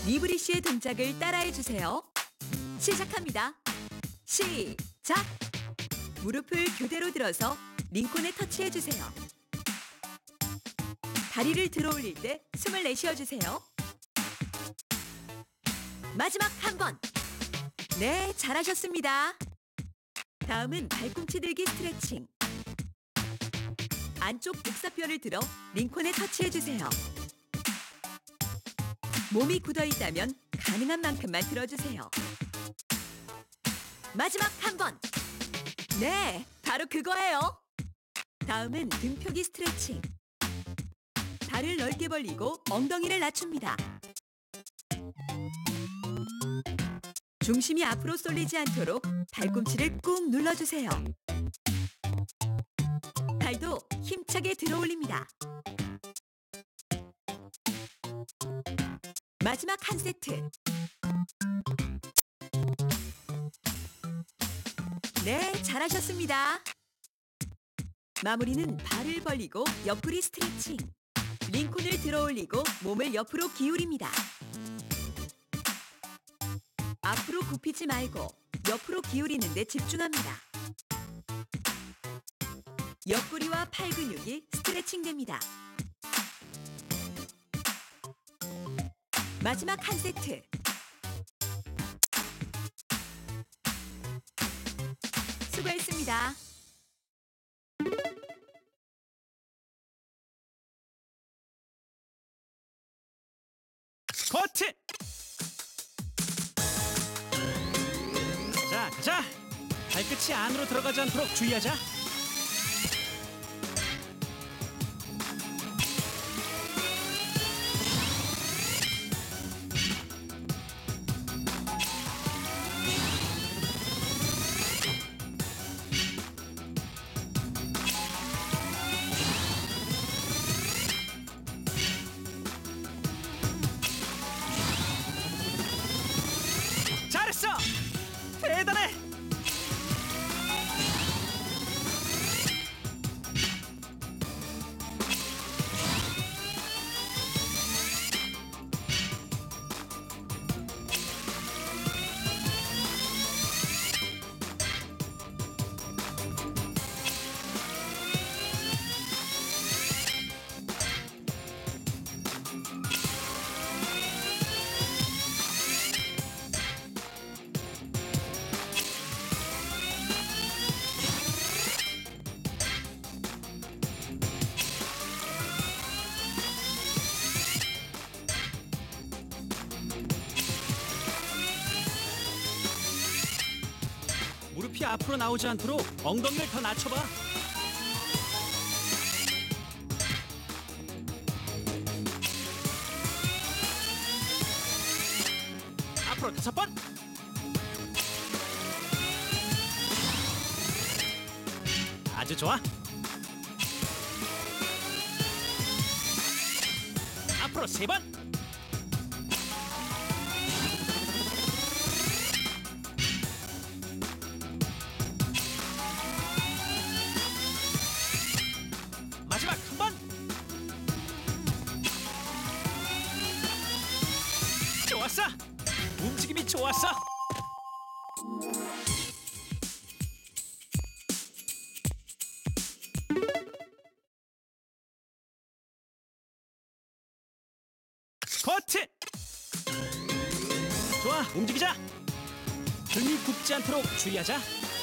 니브리 씨의 동작을 따라해주세요. 시작합니다. 시작! 무릎을 교대로 들어서 링콘에 터치해주세요. 다리를 들어 올릴 때 숨을 내쉬어주세요. 마지막 한 번! 네, 잘하셨습니다. 다음은 발꿈치 들기 스트레칭. 안쪽 복사뼈를 들어 링콘에 터치해주세요. 몸이 굳어있다면 가능한 만큼만 들어주세요. 마지막 한 번! 네, 바로 그거예요. 다음은 등펴기 스트레칭. 발을 넓게 벌리고 엉덩이를 낮춥니다. 중심이 앞으로 쏠리지 않도록 발꿈치를 꾹 눌러주세요. 발도 힘차게 들어 올립니다. 마지막 한 세트. 네, 잘하셨습니다. 마무리는 발을 벌리고 옆구리 스트레칭. 링콘을 들어 올리고 몸을 옆으로 기울입니다. 앞으로 굽히지 말고 옆으로 기울이는 데 집중합니다. 옆구리와 팔 근육이 스트레칭됩니다. 마지막 한 세트. 수고했습니다. 스쿼트! 자, 가자! 발끝이 안으로 들어가지 않도록 주의하자. 잘했어! 대단해! 무릎이 앞으로 나오지 않도록 엉덩이를 더 낮춰봐. 앞으로 5번. 아주 좋아. 앞으로 3번. 마지막 한 번. 좋았어. 움직임이 좋았어. 스쿼트. 좋아, 움직이자. 등이 굽지 않도록 주의하자.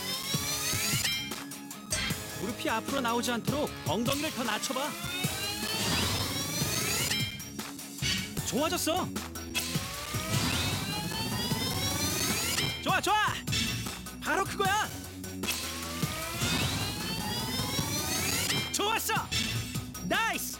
무릎이 앞으로 나오지 않도록 엉덩이를 더 낮춰봐. 좋아졌어. 좋아, 좋아. 바로 그거야. 좋았어. 나이스.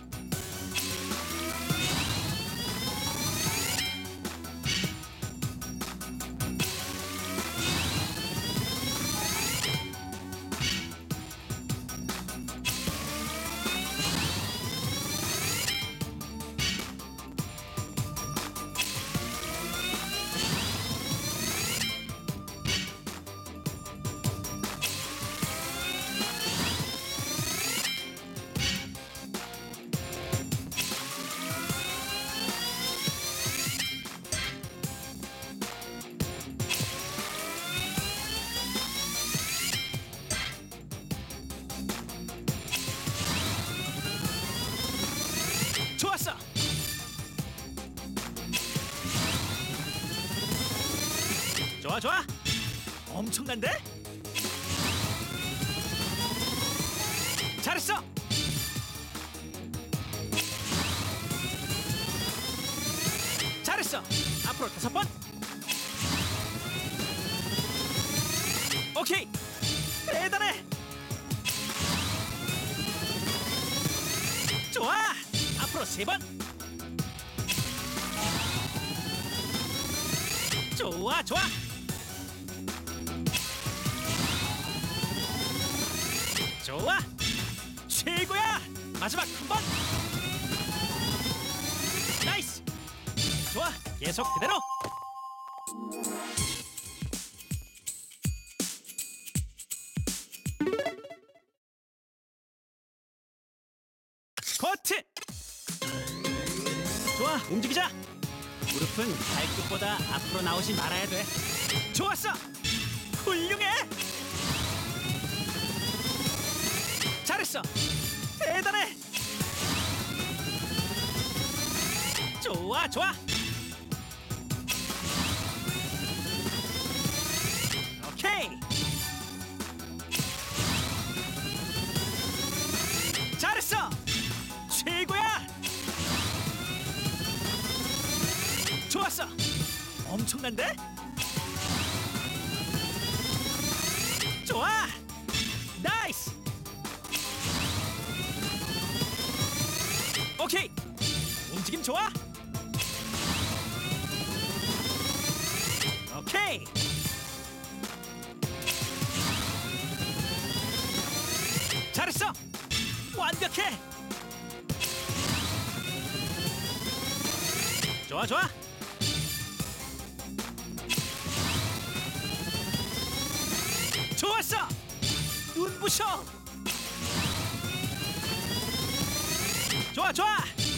좋아 좋아. 엄청난데? 잘했어. 잘했어. 앞으로 5번. 오케이. 대단해. 좋아. 앞으로 3번. 좋아 좋아. 좋아. 최고야. 마지막 한 번. 나이스. 좋아. 계속 그대로. 커트. 좋아. 움직이자. 무릎은 발끝보다 앞으로 나오지 말아야 돼. 좋았어. 훌륭해. 잘했어. 대단해. 좋아 좋아. 오케이. 잘했어. 최고야. 좋았어. 엄청난데? 좋아. 나이스. 오케이. 움직임 좋아. 오케이. 잘했어. 완벽해. 좋아 좋아. 좋았어. 눈부셔. 좋아 좋아.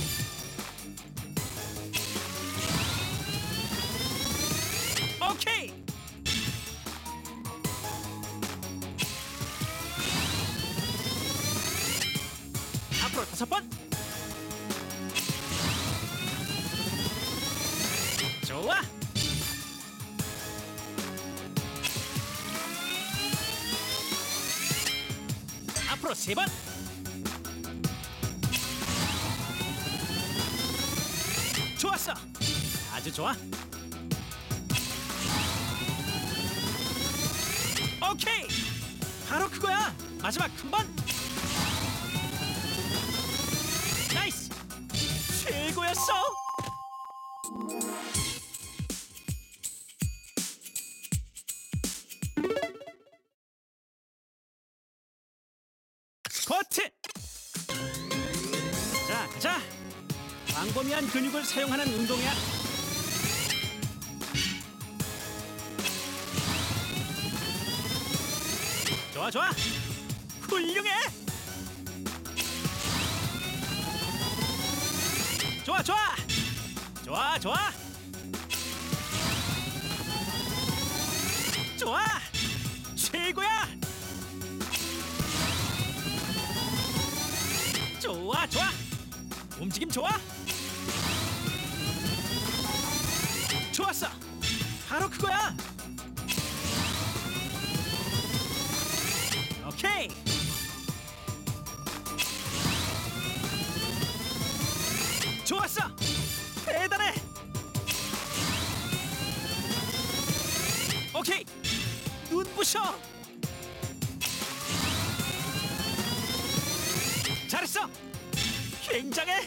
오케이. 앞으로 5번. 좋아. 앞으로 3번. 좋았어. 아주 좋아. 오케이. 바로 그거야. 마지막 한 번. 나이스. 최고였어. 스쿼트. 자, 가자. 광범위한 근육을 사용하는 운동이야. 좋아, 좋아. 훌륭해. 좋아, 좋아. 좋아, 좋아. 좋아. 최고야. 좋아, 좋아. 움직임 좋아. 좋았어. 바로 그거야. 오케이. 좋았어. 대단해. 오케이. 눈부셔. 잘했어. 굉장해.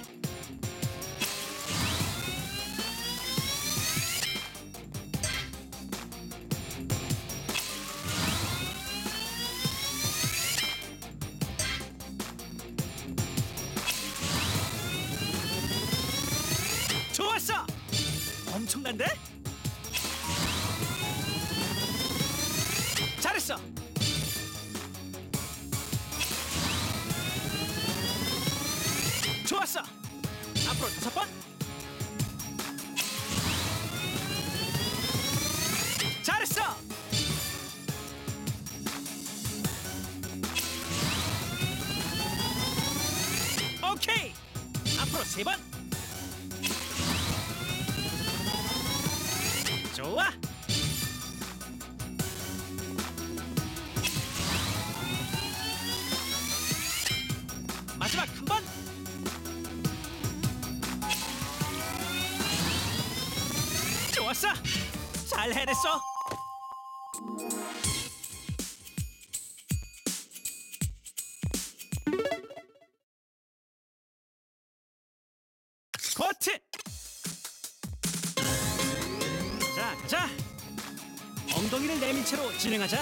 좋았어. 엄청난데? 잘했어. 좋았어. 앞으로 5번. 잘했어. 오케이. 앞으로 3번. 좋아. 해냈어. 코트. 자, 가자. 엉덩이를 내민 채로 진행하자.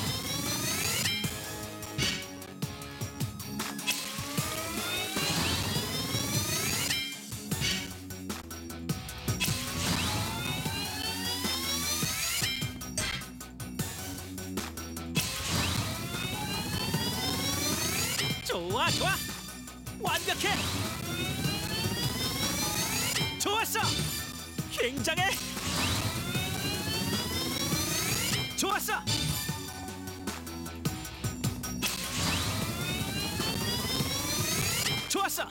좋아, 좋아. 완벽해. 좋았어. 굉장해. 좋았어. 좋았어.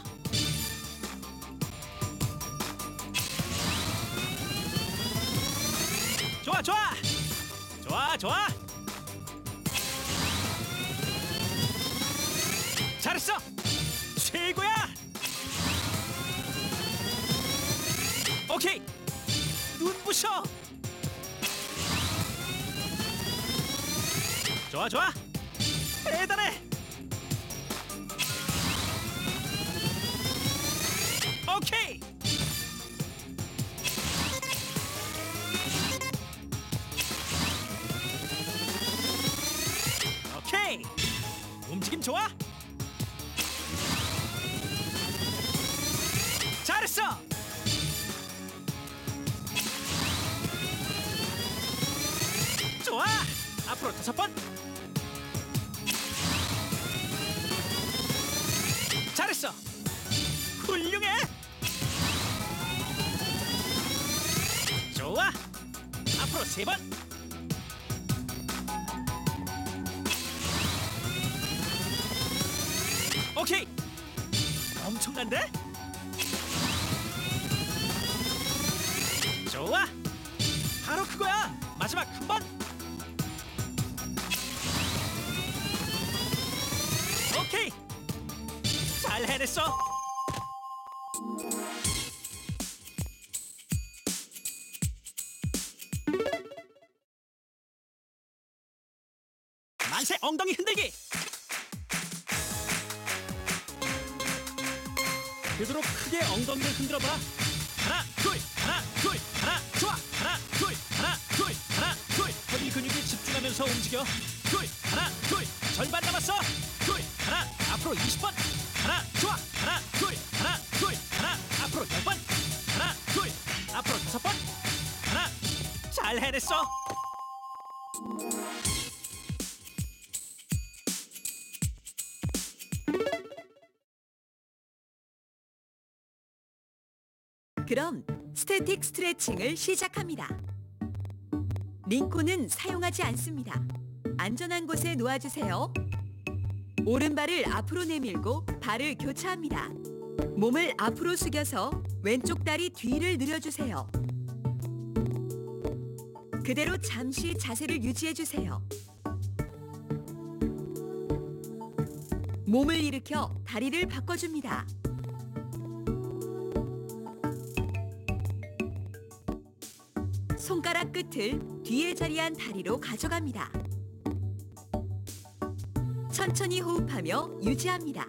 좋아, 좋아. 좋아, 좋아. 잘했어. 최고야. 오케이. 눈부셔. 좋아, 좋아. 대단해. 오케이. 오케이. 움직임 좋아. 잘했어. 좋아. 앞으로 5번. 잘했어. 훌륭해. 좋아. 앞으로 3번. 오케이. 엄청난데? 좋아. 바로 그거야. 마지막 한 번. 오케이. 잘 해냈어. 만세 엉덩이 흔들기. 되도록 크게 엉덩이를 흔들어봐. 하나, 둘, 하나, 둘, 하나, 좋아. 하나, 둘, 하나, 둘, 하나, 둘. 허리 근육에 집중하면서 움직여. 둘, 하나, 둘. 절반 남았어. 둘, 하나, 앞으로 20번. 하나, 좋아. 하나, 둘, 하나, 둘, 하나, 앞으로 10번. 하나, 둘, 앞으로 5번. 하나, 잘 해냈어. 그럼 스태틱 스트레칭을 시작합니다. 링콘은 사용하지 않습니다. 안전한 곳에 놓아주세요. 오른발을 앞으로 내밀고 발을 교차합니다. 몸을 앞으로 숙여서 왼쪽 다리 뒤를 늘려주세요. 그대로 잠시 자세를 유지해주세요. 몸을 일으켜 다리를 바꿔줍니다. 손가락 끝을 뒤에 자리한 다리로 가져갑니다. 천천히 호흡하며 유지합니다.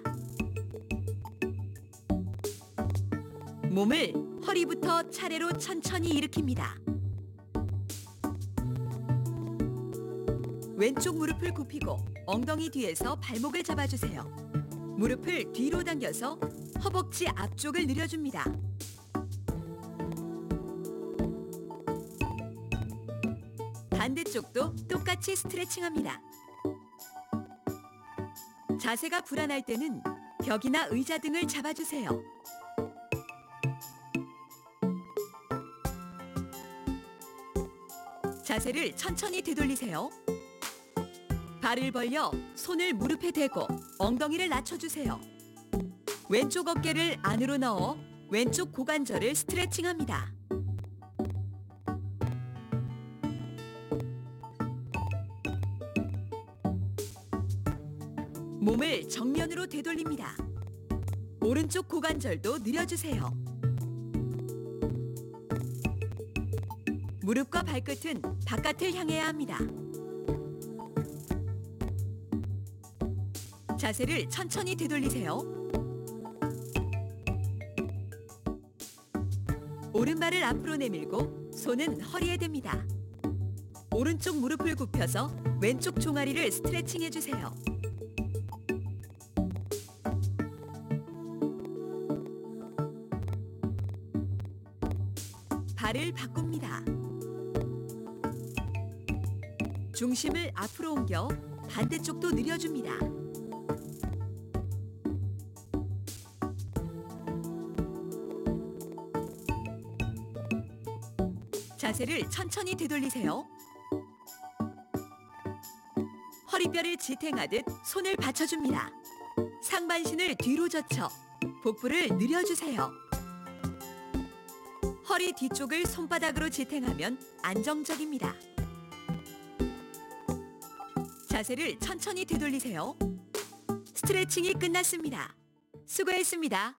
몸을 허리부터 차례로 천천히 일으킵니다. 왼쪽 무릎을 굽히고 엉덩이 뒤에서 발목을 잡아주세요. 무릎을 뒤로 당겨서 허벅지 앞쪽을 늘려줍니다. 반대쪽도 똑같이 스트레칭합니다. 자세가 불안할 때는 벽이나 의자 등을 잡아주세요. 자세를 천천히 되돌리세요. 발을 벌려 손을 무릎에 대고 엉덩이를 낮춰주세요. 왼쪽 어깨를 안으로 넣어 왼쪽 고관절을 스트레칭합니다. 몸을 정면으로 되돌립니다. 오른쪽 고관절도 늘려주세요. 무릎과 발끝은 바깥을 향해야 합니다. 자세를 천천히 되돌리세요. 오른발을 앞으로 내밀고 손은 허리에 댑니다. 오른쪽 무릎을 굽혀서 왼쪽 종아리를 스트레칭 해주세요. 발을 바꿉니다. 중심을 앞으로 옮겨 반대쪽도 늘려줍니다. 자세를 천천히 되돌리세요. 허리뼈를 지탱하듯 손을 받쳐줍니다. 상반신을 뒤로 젖혀 복부를 늘려주세요. 허리 뒤쪽을 손바닥으로 지탱하면 안정적입니다. 자세를 천천히 되돌리세요. 스트레칭이 끝났습니다. 수고했습니다.